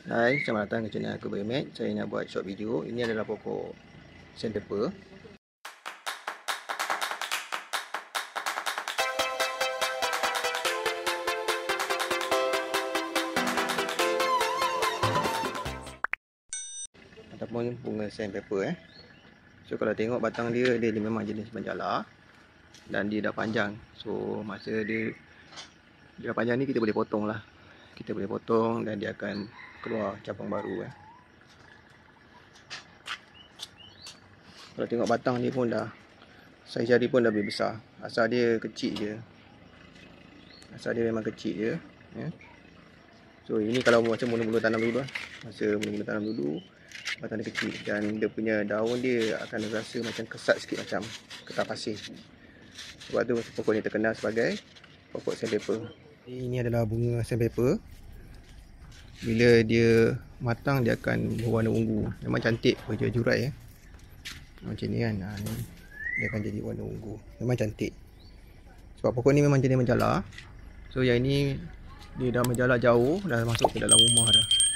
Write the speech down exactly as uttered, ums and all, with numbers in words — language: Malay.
Hai, selamat datang ke channel aku Bermat. Saya nak buat short video. Ini adalah pokok sandpaper. Ataupun bunga sandpaper eh. So kalau tengok batang dia, dia memang jenis menjala dan dia dah panjang. So masa dia dia dah panjang ni kita boleh potong lah. Kita boleh potong dan dia akan keluar cabang baru eh. Kalau tengok batang dia pun dah, saiz jari pun dah lebih besar. Asal dia kecil je. Asal dia memang kecil je ya. So ini kalau macam mula-mula tanam dulu lah. Masa mula-mula tanam dulu, batang dia kecil dan dia punya daun dia akan rasa macam kesat sikit, macam ketah pasir. Sebab tu pokok ni terkenal sebagai pokok sandpaper. Ini adalah bunga sandpaper. Bila dia matang dia akan berwarna ungu. Memang cantik berjurai ya. Macam ni kan. Ha, ni dia akan jadi warna ungu. Memang cantik. Sebab pokok ni memang jenis menjala. So yang ini dia dah menjala jauh, dah masuk ke dalam rumah dah.